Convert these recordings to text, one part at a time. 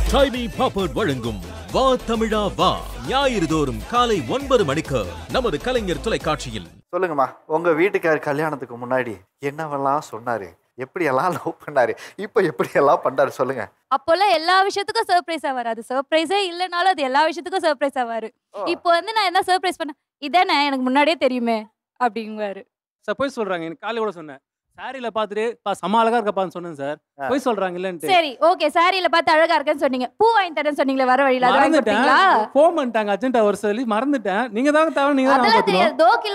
ட்ரைமி பாப்பர்ட் வழங்கும் வா தமிழா வா ஞாயிறு தோறும் காலை 9 மணிக்கு நமது கலைஞர் தொலைக்காட்சியில். சொல்லுங்கம்மா, உங்க வீட்டுக்கார் கல்யாணத்துக்கு முன்னாடி என்னவெல்லாம் சொன்னாரு, எப்படியெல்லாம் லவ் பண்ணாரு, இப்போ எப்படியெல்லாம் பண்றாரு சொல்லுங்க. அப்போல்லாம் எல்லா விஷயத்துக்கும் சர்ப்ரைஸா வராது. சர்ப்ரைஸே இல்லைனாலும் அது எல்லா விஷயத்துக்கும் சர்ப்ரைஸா வரும். இப்போ வந்து நான் என்ன சர்ப்ரைஸ் பண்ணேன், இதானே எனக்கு முன்னாடியே தெரியுமே அப்படிங்குவாரு. போய் சொல்றாங்க. எனக்கு காலையில கூட சொன்னேன், சாரியில பாத்துட்டு செம அழகா இருக்கான்னு சொன்னேன் சார். போய் சொல்றாங்க இல்லன்ட்டு. சரி ஓகே, சாரியில பார்த்து அழகா இருக்கேன்னு சொன்னீங்க, பூ வாங்கி தரேன்னு சொன்னீங்களே வர வழியில, அது வாங்கி கொடுத்தீங்களா? ஃபோன் பண்ணிட்டாங்க அர்ஜென்ட்டா வர சொல்லி, மறந்துட்டேன். நீங்க தான் தவிர நீங்க தான் அதெல்லாம் தெரியாது.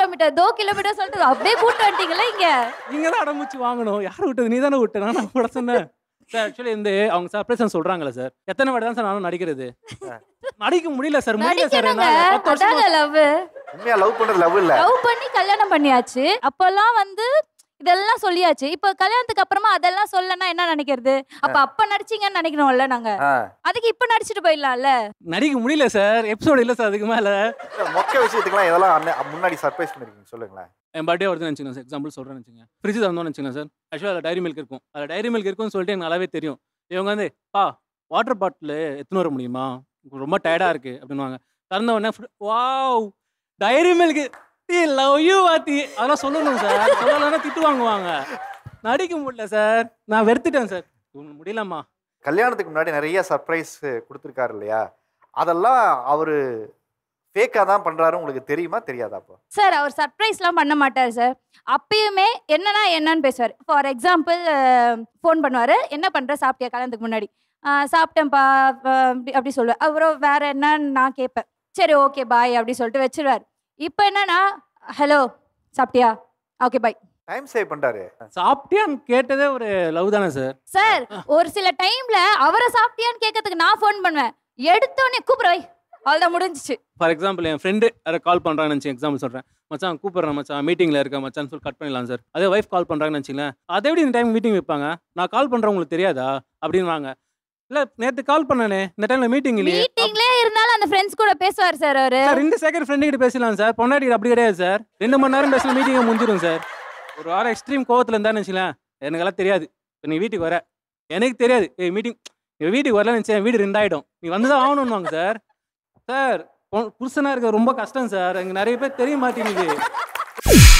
2 கிலோமீட்டர் சொல்லிட்டு அப்படியே கூட்டு வந்துட்டீங்களா? இங்க நீங்க தான் அடமுச்சு வாங்கணும். யார் விட்டது? நீ தானே விட்ட, நான் கூட சொன்னேன் சார். ஆக்சுவலி இந்த அவங்க சர்ப்ரைஸ் சொல்றாங்கல்ல சார், எத்தனை வாட்டி தான் சார் நானும் நடிக்கிறது, நடிக்க முடியல சார். முடியல சார். அதாங்க லவ். உண்மையா லவ் பண்றது லவ் இல்ல, லவ் பண்ணி கல்யாணம் பண்ணியாச்சு. அப்பெல்லாம் வந்து இதெல்லாம் சொல்லியாச்சு. இப்ப கல்யாணத்துக்கு அப்புறமா அதெல்லாம் சொல்லனா என்ன நினைக்கிறது? அப்ப நடிச்சீங்கன்னு நினைக்கணும்ல நாங்க. அதுக்கு இப்ப நடிச்சிட்டு போயிடலாம்ல. நடிக்க முடியல சார். எபிசோட் இல்ல சார். அதுக்கு மேல மொக்க விஷயத்துக்குலாம் இதெல்லாம் முன்னாடி சர்ப்ரைஸ் பண்ணிருக்கீங்க சொல்லுங்களேன். என் பர்த்டே வருதுன்னு நினச்சிங்க சார். எக்ஸாம்பிள் சொல்கிறேன்னு வச்சுங்க, ஃப்ரிட்ஜ் தந்தோன்னு வச்சுங்க சார். ஆக்சுவலாக அதில் டைரி மில்க் இருக்கும். அதில் டைரி மில்க் இருக்குன்னு சொல்லிட்டு எனக்கு நல்லாவே தெரியும். இவங்க வந்து வாட்டர் பாட்டில் எடுத்துன்னு வர முடியுமா, ரொம்ப டயர்டாக இருக்குது அப்படின்வாங்க. திறந்த உடனே wow Dairy Milk love you வாத்தி அதெல்லாம் சொல்லணும் சார். சொல்லலைன்னா திட்டு வாங்குவாங்க. நடிக்க முடியல சார். நான் வெறுத்துட்டேன் சார். முடியலம்மா. கல்யாணத்துக்கு முன்னாடி நிறைய சர்ப்ரைஸ் கொடுத்துருக்காரு இல்லையா, அதெல்லாம் அவரு ஃபேக்காக தான் பண்ணுறாரு, உங்களுக்கு தெரியுமா தெரியாதா? அப்போ சார் அவர் சர்ப்ரைஸ்லாம் பண்ண மாட்டார் சார். அப்பயுமே என்னன்னு பேசுவார். ஃபார் எக்ஸாம்பிள் ஃபோன் பண்ணுவார், என்ன பண்ணுற, சாப்பிட்டியா கல்யாணத்துக்கு முன்னாடி? சாப்பிட்டேன்ப்பா அப்படி சொல்லுவேன். அப்புறம் வேற என்னன்னு நான் கேட்பேன். சரி ஓகே பாய் அப்படி சொல்லிட்டு வச்சிருவார். இப்போ என்னன்னா, ஹலோ சாப்பிட்டியா, ஓகே பாய். டைம் சேவ் பண்ணுறாரு. சாப்பிட்டியான்னு கேட்டதே ஒரு லவ் தானே சார்? சார் ஒரு சில டைம்ல அவரை சாப்பிட்டியான்னு கேட்கறதுக்கு நான் ஃபோன் பண்ணுவேன், எடுத்தோடனே கூப்பிடுவை, அவ்வளோதான் முடிஞ்சிச்சு. ஃபார் எக்ஸாம்பிள் என் ஃப்ரெண்டு யாரை கால் பண்ணுறாங்கன்னு நினச்சி எக்ஸாம்பிள் சொல்கிறேன், மச்சான் கூப்பிட்றேன் மச்சான், மீட்டிங்கில் இருக்கேன் மச்சான்னு சொல்லி கட் பண்ணிடலாம் சார். அதே ஒய்ஃப் கால் பண்ணுறாங்கன்னு நினச்சிங்களேன், அதை எப்படி இந்த டைம் மீட்டிங் வைப்பாங்க, நான் கால் பண்ணுறேன் உங்களுக்கு தெரியாதா அப்படின்வாங்க. இல்லை நேற்று கால் பண்ணனே, இந்த டைமில் மீட்டிங் இல்லையே. மீட்டிங்லேயே இருந்தாலும் அந்த ஃப்ரெண்ட்ஸ் கூட பேசுவார் சார் அவர். சார் 2 செகண்ட் ஃப்ரெண்டு கிட்ட பேசலாம் சார். பொன்னாடி அப்படி கிடையாது சார். 2 மணி நேரம் பேசலாம், மீட்டிங்கை முடிஞ்சிடும் சார். ஒரு வாரம் எக்ஸ்ட்ரீம் கோவத்தில் இருந்தான்னு வச்சுக்கலாம், எனக்கெல்லாம் தெரியாது. இப்போ நீ வீட்டுக்கு வர, எனக்கு தெரியாது. மீட்டிங் வீட்டுக்கு வரலன்னு நினச்சேன், வீடு 2 ஆகிடும், நீ வந்து தான் ஆகணும்னுவாங்க சார். சார் புருஷனாக இருக்க ரொம்ப கஷ்டம் சார். எங்க நிறைய பேர் தெரிய மாட்டேங்குது.